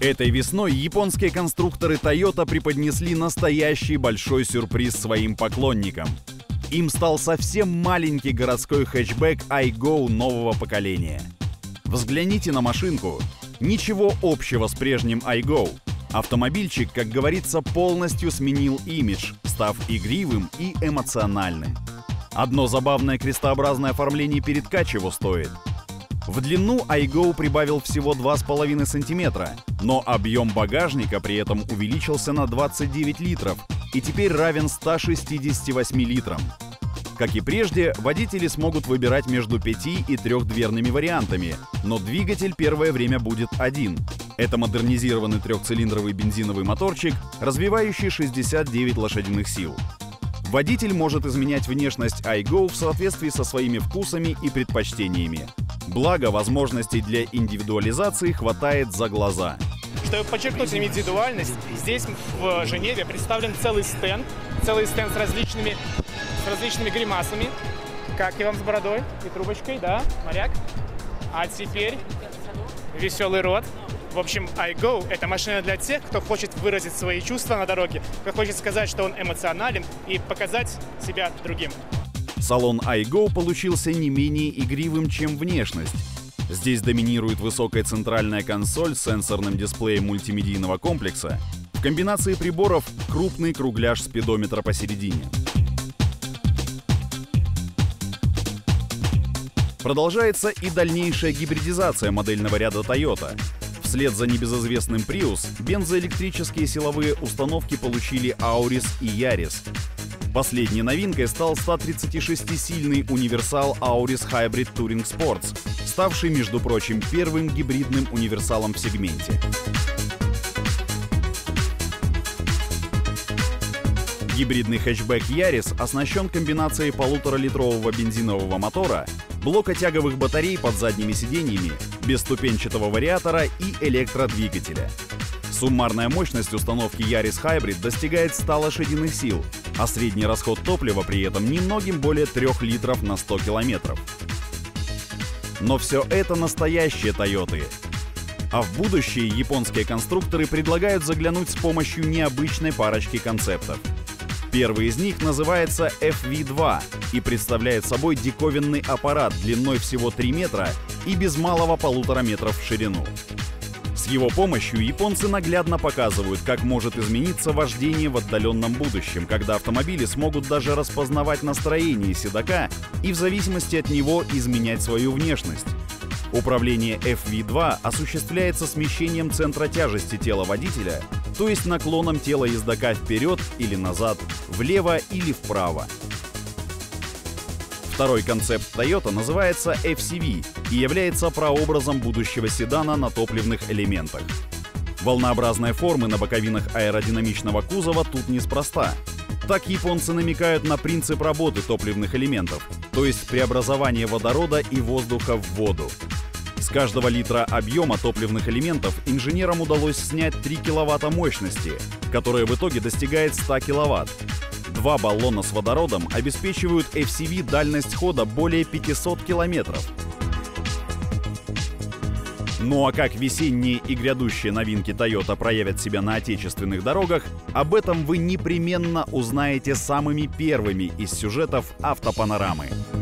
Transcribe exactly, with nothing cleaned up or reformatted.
Этой весной японские конструкторы Toyota преподнесли настоящий большой сюрприз своим поклонникам. Им стал совсем маленький городской хэтчбэк айго нового поколения. Взгляните на машинку. Ничего общего с прежним айго. Автомобильчик, как говорится, полностью сменил имидж, став игривым и эмоциональным. Одно забавное крестообразное оформление передка чего стоит. В длину айго прибавил всего два с половиной сантиметра, но объем багажника при этом увеличился на двадцать девять литров и теперь равен ста шестидесяти восьми литрам. Как и прежде, водители смогут выбирать между пяти- и трехдверными вариантами, но двигатель первое время будет один. Это модернизированный трехцилиндровый бензиновый моторчик, развивающий шестьдесят девять лошадиных сил. Водитель может изменять внешность айго в соответствии со своими вкусами и предпочтениями. Благо, возможностей для индивидуализации хватает за глаза. Чтобы подчеркнуть индивидуальность, здесь в Женеве представлен целый стенд, целый стенд с различными, с различными гримасами. Как и вам с бородой и трубочкой, да, моряк? А теперь веселый рот. В общем, айго — это машина для тех, кто хочет выразить свои чувства на дороге, кто хочет сказать, что он эмоционален, и показать себя другим. Салон айго получился не менее игривым, чем внешность. Здесь доминирует высокая центральная консоль с сенсорным дисплеем мультимедийного комплекса. В комбинации приборов крупный кругляш спидометра посередине. Продолжается и дальнейшая гибридизация модельного ряда Toyota. Вслед за небезызвестным Prius бензоэлектрические силовые установки получили Auris и Yaris. Последней новинкой стал ста тридцатишестисильный универсал Auris Hybrid Touring Sports, ставший, между прочим, первым гибридным универсалом в сегменте. Гибридный хэтчбэк Yaris оснащен комбинацией полуторалитрового бензинового мотора, блока тяговых батарей под задними сиденьями, бесступенчатого вариатора и электродвигателя. Суммарная мощность установки Yaris Hybrid достигает ста лошадиных сил, а средний расход топлива при этом немногим более трёх литров на сто километров. Но все это настоящие Тойоты. А в будущее японские конструкторы предлагают заглянуть с помощью необычной парочки концептов. Первый из них называется эф ви два и представляет собой диковинный аппарат длиной всего три метра и без малого полутора метров в ширину. С его помощью японцы наглядно показывают, как может измениться вождение в отдаленном будущем, когда автомобили смогут даже распознавать настроение седока и в зависимости от него изменять свою внешность. Управление эф ви два осуществляется смещением центра тяжести тела водителя, то есть наклоном тела ездока вперед или назад, влево или вправо. Второй концепт Toyota называется эф си ви и является прообразом будущего седана на топливных элементах. Волнообразные формы на боковинах аэродинамичного кузова тут неспроста. Так японцы намекают на принцип работы топливных элементов, то есть преобразование водорода и воздуха в воду. С каждого литра объема топливных элементов инженерам удалось снять три киловатта мощности, которая в итоге достигает ста киловатт. Два баллона с водородом обеспечивают эф си ви дальность хода более пятисот километров. Ну а как весенние и грядущие новинки Toyota проявят себя на отечественных дорогах, об этом вы непременно узнаете самыми первыми из сюжетов «Автопанорамы».